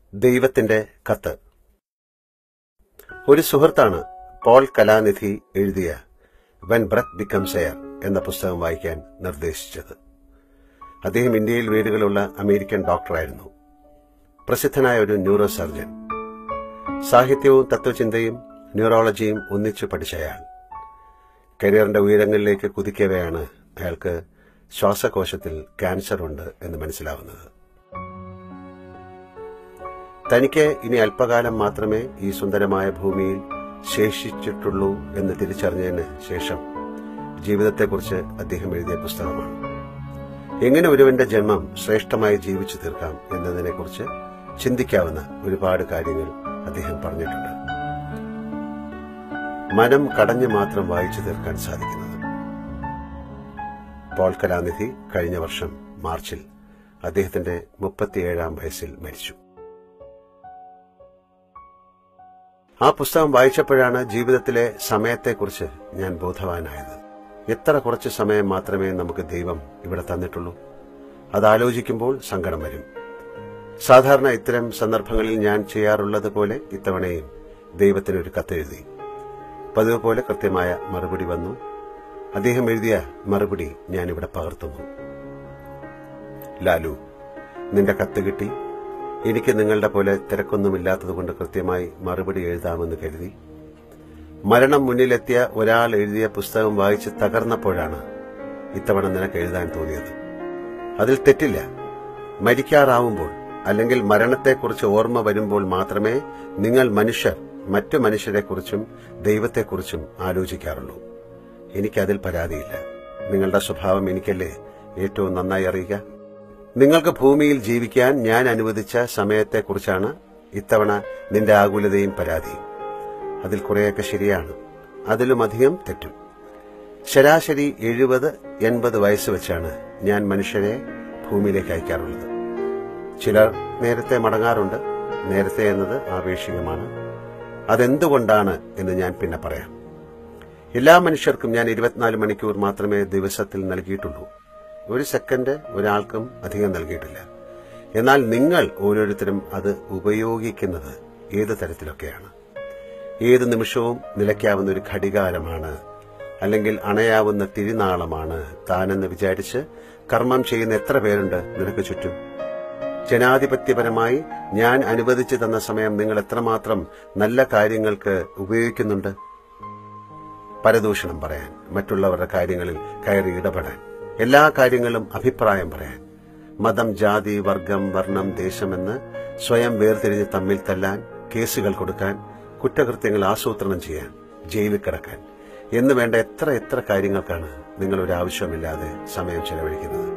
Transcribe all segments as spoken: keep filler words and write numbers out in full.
ദൈവത്തിന്റെ കത്ത്. ഒരു സുഹൃത്താണ് പോൾ കലാനിധി എഴുതിയ വെൻ ബ്രെത്ത് ബിക്കംസ് എയർ എന്ന പുസ്തകം വായിക്കാൻ നിർദ്ദേശിച്ചത്. അദ്ദേഹം ഇന്ത്യയിൽ വീടുകളുള്ള അമേരിക്കൻ ഡോക്ടറായിരുന്നു. പ്രസിദ്ധനായ ഒരു ന്യൂറോ സർജൻ. സാഹിത്യവും തത്വചിന്തയും ന്യൂറോളജിയും ഒന്നിച്ചു പഠിച്ച അയാൾ കരിയറിന്റെ ഉയരങ്ങളിലേക്ക് കുതിക്കവെയാണ് അയാൾക്ക് ശ്വാസകോശത്തിൽ ക്യാൻസർ ഉണ്ട് എന്ന് മനസ്സിലാവുന്നത്. തനിക്ക് ഇനി അല്പകാലം മാത്രമേ ഈ സുന്ദരമായ ഭൂമിയിൽ ശേഷിച്ചിട്ടുള്ളൂ എന്ന് തിരിച്ചറിഞ്ഞതിന് ശേഷം ജീവിതത്തെക്കുറിച്ച് അദ്ദേഹം എഴുതിയ പുസ്തകമാണ്. എങ്ങനെ ഒരുവന്റെ ജന്മം ശ്രേഷ്ഠമായി ജീവിച്ചു തീർക്കാം എന്നതിനെക്കുറിച്ച് ചിന്തിക്കാവുന്ന ഒരുപാട് കാര്യങ്ങൾ അദ്ദേഹം പറഞ്ഞിട്ടുണ്ട്. മനം കടഞ്ഞു മാത്രം വായിച്ചു തീർക്കാൻ സാധിക്കുന്നത്. പോൾ കലാനിധി കഴിഞ്ഞ വർഷം മാർച്ചിൽ അദ്ദേഹത്തിന്റെ മുപ്പത്തിയേഴാം വയസ്സിൽ മരിച്ചു. ആ പുസ്തകം വായിച്ചപ്പോഴാണ് ജീവിതത്തിലെ സമയത്തെക്കുറിച്ച് ഞാൻ ബോധവാനായത്. എത്ര കുറച്ച് സമയം മാത്രമേ നമുക്ക് ദൈവം ഇവിടെ തന്നിട്ടുള്ളൂ. അതാലോചിക്കുമ്പോൾ സങ്കടം വരും. സാധാരണ ഇത്തരം സന്ദർഭങ്ങളിൽ ഞാൻ ചെയ്യാറുള്ളത് പോലെ ഇത്തവണയും ദൈവത്തിനൊരു കത്തെഴുതി. പതിവ് പോലെ കൃത്യമായ മറുപടി വന്നു. അദ്ദേഹം എഴുതിയ മറുപടി ഞാനിവിടെ പകർത്തുന്നു. ലാലു, നിന്റെ കത്ത് കിട്ടി. എനിക്ക് നിങ്ങളുടെ പോലെ തിരക്കൊന്നുമില്ലാത്തതുകൊണ്ട് കൃത്യമായി മറുപടി എഴുതാമെന്ന് കരുതി. മരണം മുന്നിലെത്തിയ ഒരാൾ എഴുതിയ പുസ്തകം വായിച്ച് തകർന്നപ്പോഴാണ് ഇത്തവണ നിനക്ക് എഴുതാൻ തോന്നിയത്. അതിൽ തെറ്റില്ല. മരിക്കാറാവുമ്പോൾ അല്ലെങ്കിൽ മരണത്തെക്കുറിച്ച് ഓർമ്മ വരുമ്പോൾ മാത്രമേ നിങ്ങൾ മനുഷ്യർ മറ്റു മനുഷ്യരെക്കുറിച്ചും ദൈവത്തെക്കുറിച്ചും ആലോചിക്കാറുള്ളൂ. എനിക്കതിൽ പരാതിയില്ല. നിങ്ങളുടെ സ്വഭാവം എനിക്കല്ലേ ഏറ്റവും നന്നായി അറിയുക. നിങ്ങൾക്ക് ഭൂമിയിൽ ജീവിക്കാൻ ഞാൻ അനുവദിച്ച സമയത്തെക്കുറിച്ചാണ് ഇത്തവണ നിന്റെ ആകുലതയും പരാതിയും. അതിൽ കുറെയൊക്കെ ശരിയാണ്, അതിലുമധികം തെറ്റും. ശരാശരി എഴുപത് എൺപത് വയസ്സ് വെച്ചാണ് ഞാൻ മനുഷ്യരെ ഭൂമിയിലേക്ക് അയക്കാറുള്ളത്. ചിലർ നേരത്തെ മടങ്ങാറുണ്ട്. നേരത്തെ എന്നത് ആപേക്ഷികമാണ്. അതെന്തുകൊണ്ടാണ് എന്ന് ഞാൻ പിന്നെ പറയാം. എല്ലാ മനുഷ്യർക്കും ഞാൻ ഇരുപത്തിനാല് മണിക്കൂർ മാത്രമേ ദിവസത്തിൽ നൽകിയിട്ടുള്ളൂ. ഒരു സെക്കൻഡ് ഒരാൾക്കും അധികം നൽകിയിട്ടില്ല. എന്നാൽ നിങ്ങൾ ഓരോരുത്തരും അത് ഉപയോഗിക്കുന്നത് ഏത് തരത്തിലൊക്കെയാണ്. ഏത് നിമിഷവും നിലയ്ക്കാവുന്ന ഒരു ഘടികാരമാണ്, അല്ലെങ്കിൽ അണയാവുന്ന തിരിനാളമാണ് താനെന്ന് വിചാരിച്ച് കർമ്മം ചെയ്യുന്ന എത്ര പേരുണ്ട് നിനക്ക് ചുറ്റും? ജനാധിപത്യപരമായി ഞാൻ അനുവദിച്ചു തന്ന സമയം നിങ്ങൾ എത്രമാത്രം നല്ല കാര്യങ്ങൾക്ക് ഉപയോഗിക്കുന്നുണ്ട്? പരദൂഷണം പറയാൻ, മറ്റുള്ളവരുടെ കാര്യങ്ങളിൽ കയറി ഇടപെടാൻ, എല്ലാ കാര്യങ്ങളും അഭിപ്രായം പറയാൻ, മതം, ജാതി, വർഗം, വർണ്ണം, ദേശമെന്ന് സ്വയം വേർതിരിഞ്ഞ് തമ്മിൽ തല്ലാൻ, കേസുകൾ കൊടുക്കാൻ, കുറ്റകൃത്യങ്ങൾ ആസൂത്രണം ചെയ്യാൻ, ജയിലിൽ കിടക്കാൻ എന്ന് വേണ്ട എത്ര എത്ര കാര്യങ്ങൾക്കാണ് നിങ്ങൾ ഒരു ആവശ്യമില്ലാതെ സമയം ചെലവഴിക്കുന്നത്.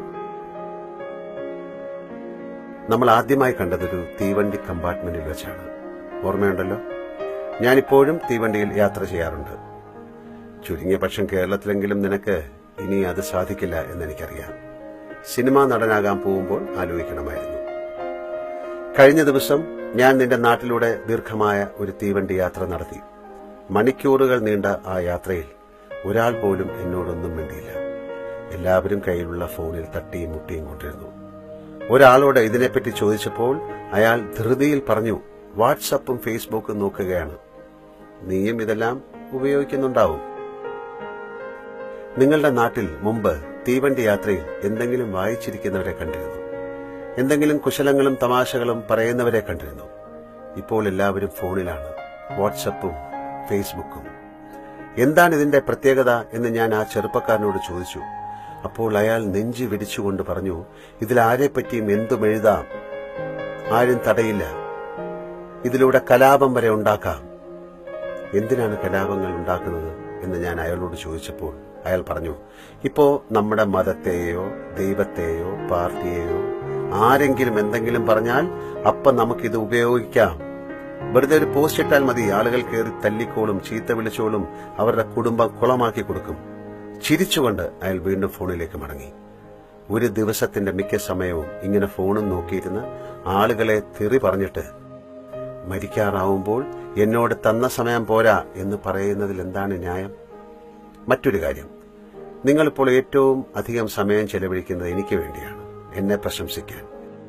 നമ്മൾ ആദ്യമായി കണ്ടതൊരു തീവണ്ടി കമ്പാർട്ട്മെന്റിൽ വെച്ചാണ്. ഓർമ്മയുണ്ടല്ലോ? ഞാനിപ്പോഴും തീവണ്ടിയിൽ യാത്ര ചെയ്യാറുണ്ട്. ചുരുങ്ങിയ പക്ഷം കേരളത്തിലെങ്കിലും നിനക്ക് ഇനി അത് സാധിക്കില്ല എന്നെനിക്കറിയാം. സിനിമാ നടനാകാൻ പോകുമ്പോൾ ആലോചിക്കണമായിരുന്നു. കഴിഞ്ഞ ദിവസം ഞാൻ നിന്റെ നാട്ടിലൂടെ ദീർഘമായ ഒരു തീവണ്ടി യാത്ര നടത്തി. മണിക്കൂറുകൾ നീണ്ട ആ യാത്രയിൽ ഒരാൾ പോലും എന്നോടൊന്നും മിണ്ടിയില്ല. എല്ലാവരും കയ്യിലുള്ള ഫോണിൽ തട്ടിയും മുട്ടിയും കൊണ്ടിരുന്നു. ഒരാളോട് ഇതിനെപ്പറ്റി ചോദിച്ചപ്പോൾ അയാൾ ധൃതിയിൽ പറഞ്ഞു, വാട്സപ്പും ഫേസ്ബുക്കും നോക്കുകയാണ്. നീയും ഇതെല്ലാം ഉപയോഗിക്കുന്നുണ്ടാവും. നിങ്ങളുടെ നാട്ടിൽ മുമ്പ് തീവണ്ടി യാത്രയിൽ എന്തെങ്കിലും വായിച്ചിരിക്കുന്നവരെ കണ്ടിരുന്നു. എന്തെങ്കിലും കുശലങ്ങളും തമാശകളും പറയുന്നവരെ കണ്ടിരുന്നു. ഇപ്പോൾ എല്ലാവരും ഫോണിലാണ്, വാട്സപ്പും ഫേസ്ബുക്കും. എന്താണ് ഇതിന്റെ പ്രത്യേകത എന്ന് ഞാൻ ആ ചെറുപ്പക്കാരനോട് ചോദിച്ചു. അപ്പോൾ അയാൾ നെഞ്ചി വിരിച്ചുകൊണ്ട് പറഞ്ഞു, ഇതിലാരെപ്പറ്റിയും എന്തും എഴുതാം, ആരും തടയില്ല, ഇതിലൂടെ കലാപം വരെ ഉണ്ടാക്കാം. എന്തിനാണ് കലാപങ്ങൾ ഉണ്ടാക്കുന്നത് എന്ന് ഞാൻ അയാളോട് ചോദിച്ചപ്പോൾ അയാൾ പറഞ്ഞു, ഇപ്പോ നമ്മുടെ മതത്തെയോ ദൈവത്തെയോ പാർട്ടിയെയോ ആരെങ്കിലും എന്തെങ്കിലും പറഞ്ഞാൽ അപ്പം നമുക്കിത് ഉപയോഗിക്കാം. വെറുതെ ഒരു പോസ്റ്റ് ഇട്ടാൽ മതി, ആളുകൾ കയറി തല്ലിക്കോളും, ചീത്ത വിളിച്ചോളും, അവരുടെ കുടുംബം കുളമാക്കി കൊടുക്കും. ചിരിച്ചുകൊണ്ട് അയാൾ വീണ്ടും ഫോണിലേക്ക് മടങ്ങി. ഒരു ദിവസത്തിന്റെ മിക്ക സമയവും ഇങ്ങനെ ഫോണും നോക്കിയിരുന്ന് ആളുകളെ തെറി പറഞ്ഞിട്ട് മരിക്കാറാവുമ്പോൾ എന്നോട് തന്ന സമയം പോരാ എന്ന് പറയുന്നതിൽ എന്താണ് ന്യായം? മറ്റൊരു കാര്യം, നിങ്ങളിപ്പോൾ ഏറ്റവും അധികം സമയം ചെലവഴിക്കുന്നത് എനിക്ക് വേണ്ടിയാണ്, എന്നെ പ്രശംസിക്കാൻ.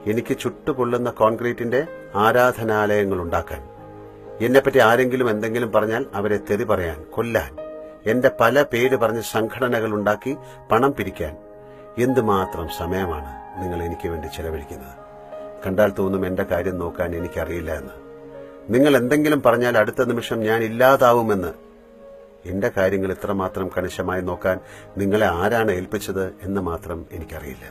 എനിക്ക് ചുട്ടുപൊള്ളുന്ന കോൺക്രീറ്റിന്റെ ആരാധനാലയങ്ങൾ ഉണ്ടാക്കാൻ, എന്നെപ്പറ്റി ആരെങ്കിലും എന്തെങ്കിലും പറഞ്ഞാൽ അവരെ തെറി പറയാൻ, കൊല്ലാൻ, എന്റെ പല പേര് പറഞ്ഞ് സംഘടനകൾ ഉണ്ടാക്കി പണം പിരിക്കാൻ എന്തുമാത്രം സമയമാണ് നിങ്ങൾ എനിക്ക് വേണ്ടി ചെലവഴിക്കുന്നത്. കണ്ടാൽ തോന്നും എന്റെ കാര്യം നോക്കാൻ എനിക്കറിയില്ല എന്ന്. നിങ്ങൾ എന്തെങ്കിലും പറഞ്ഞാൽ അടുത്ത നിമിഷം ഞാൻ ഇല്ലാതാവുമെന്ന്. എന്റെ കാര്യങ്ങൾ ഇത്രമാത്രം കണിശമായി നോക്കാൻ നിങ്ങളെ ആരാണ് ഏൽപ്പിച്ചത് എന്ന് മാത്രം എനിക്കറിയില്ല.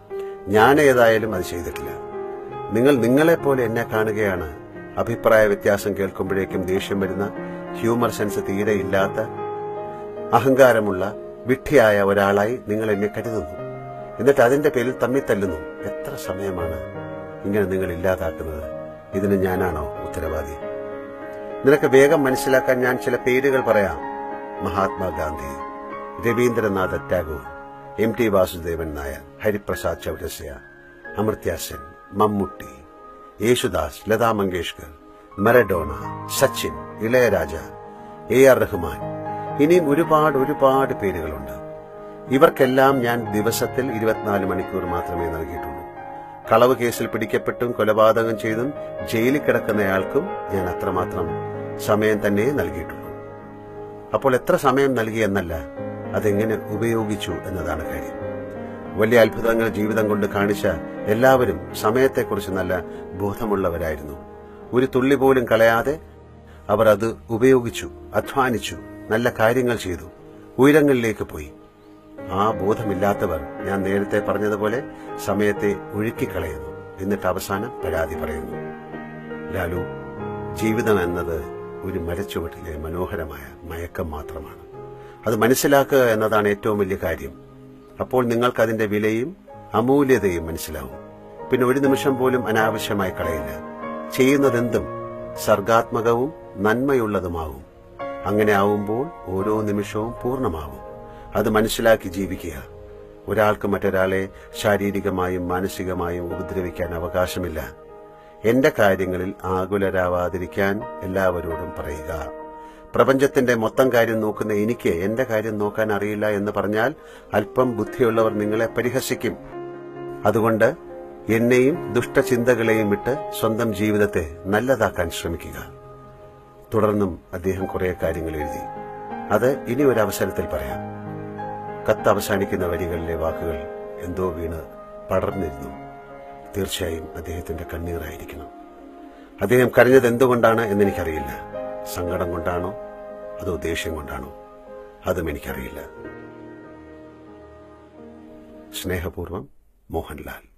ഞാൻ ഏതായാലും അത് ചെയ്തിട്ടില്ല. നിങ്ങൾ നിങ്ങളെപ്പോലെ എന്നെ കാണുകയാണ്. അഭിപ്രായ വ്യത്യാസം കേൾക്കുമ്പോഴേക്കും ദേഷ്യം വരുന്ന, ഹ്യൂമർ സെൻസ് തീരെ ഇല്ലാത്ത, അഹങ്കാരമുള്ള വിഡ്ഢിയായ ഒരാളായി നിങ്ങൾ എന്നെ കരുതുന്നു. എന്നിട്ട് അതിന്റെ പേരിൽ തമ്മി തല്ലുന്നു. എത്ര സമയമാണ് ഇങ്ങനെ നിങ്ങൾ ഇല്ലാതാക്കുന്നത്? ഇതിന് ഞാനാണോ ഉത്തരവാദി? നിനക്ക് വേഗം മനസ്സിലാക്കാൻ ഞാൻ ചില പേരുകൾ പറയാം. Mahatma Gandhi, Rabindranath Tagore, M T Vasudevan Nair, Hariprasad Chaurasia, Amartya Sen, Mammootty, Yesudas, Lata Mangeshkar, Maradona, Sachin, Ilaiyaraaja, A R Rahman, ഇനിയും ഒരുപാട് ഒരുപാട് പേരുകളുണ്ട്. ഇവർക്കെല്ലാം ഞാൻ ദിവസത്തിൽ ഇരുപത്തിനാല് മണിക്കൂർ മാത്രമേ നൽകിയിട്ടുള്ളൂ. കളവ് കേസിൽ പിടിക്കപ്പെട്ടും കൊലപാതകം ചെയ്തും ജയിലിൽ കിടക്കുന്നയാൾക്കും ഞാൻ അത്രമാത്രം സമയം തന്നെ നൽകിയിട്ടുള്ളൂ. അപ്പോൾ എത്ര സമയം നൽകി എന്നല്ല, അതെങ്ങനെ ഉപയോഗിച്ചു എന്നതാണ് കാര്യം. വലിയ അത്ഭുതങ്ങൾ ജീവിതം കൊണ്ട് കാണിച്ച എല്ലാവരും സമയത്തെക്കുറിച്ച് നല്ല ബോധമുള്ളവരായിരുന്നു. ഒരു തുള്ളി പോലും കളയാതെ അവർ അത് ഉപയോഗിച്ചു, അധ്വാനിച്ചു, നല്ല കാര്യങ്ങൾ ചെയ്തു, ഉയരങ്ങളിലേക്ക് പോയി. ആ ബോധമില്ലാത്തവർ, ഞാൻ നേരത്തെ പറഞ്ഞതുപോലെ, സമയത്തെ ഒഴുക്കിക്കളയുന്നു. എന്നിട്ട് അവസാനം പരാതി പറയുന്നു. ലാലു, ജീവിതം എന്നത് ഒരു മരച്ചുവട്ടിലെ മനോഹരമായ മയക്കം മാത്രമാണ്. അത് മനസ്സിലാക്കുക എന്നതാണ് ഏറ്റവും വലിയ കാര്യം. അപ്പോൾ നിങ്ങൾക്ക് അതിന്റെ വിലയും അമൂല്യതയും മനസ്സിലാവും. പിന്നെ ഒരു നിമിഷം പോലും അനാവശ്യമായി കളയില്ല. ചെയ്യുന്നതെന്തും സർഗാത്മകവും നന്മയുള്ളതുമാവും. അങ്ങനെ ആവുമ്പോൾ ഓരോ നിമിഷവും പൂർണ്ണമാവും. അത് മനസ്സിലാക്കി ജീവിക്കുക. ഒരാൾക്ക് മറ്റൊരാളെ ശാരീരികമായും മാനസികമായും ഉപദ്രവിക്കാൻ അവകാശമില്ല. എന്റെ കാര്യങ്ങളിൽ ആകുലരാവാതിരിക്കാൻ എല്ലാവരോടും പറയുക. പ്രപഞ്ചത്തിന്റെ മൊത്തം കാര്യം നോക്കുന്ന എനിക്ക് എന്റെ കാര്യം നോക്കാൻ അറിയില്ല എന്ന് പറഞ്ഞാൽ അല്പം ബുദ്ധിയുള്ളവർ നിങ്ങളെ പരിഹസിക്കും. അതുകൊണ്ട് എന്നെയും ദുഷ്ടചിന്തകളെയും വിട്ട് സ്വന്തം ജീവിതത്തെ നല്ലതാക്കാൻ ശ്രമിക്കുക. തുടർന്നും അദ്ദേഹം കുറെ കാര്യങ്ങൾ എഴുതി. അത് ഇനി ഒരു അവസരത്തിൽ പറയാം. കത്ത് അവസാനിക്കുന്ന വരികളിലെ വാക്കുകൾ എന്തോ വീണ് പടർന്നിരുന്നു. തീർച്ചയായും അദ്ദേഹത്തിന്റെ കണ്ണീറായിരിക്കണം. അദ്ദേഹം കരഞ്ഞത് എന്തുകൊണ്ടാണ് എന്നെനിക്കറിയില്ല. സങ്കടം കൊണ്ടാണോ അതോ ദേഷ്യം കൊണ്ടാണോ, അതും എനിക്കറിയില്ല. സ്നേഹപൂർവം, മോഹൻലാൽ.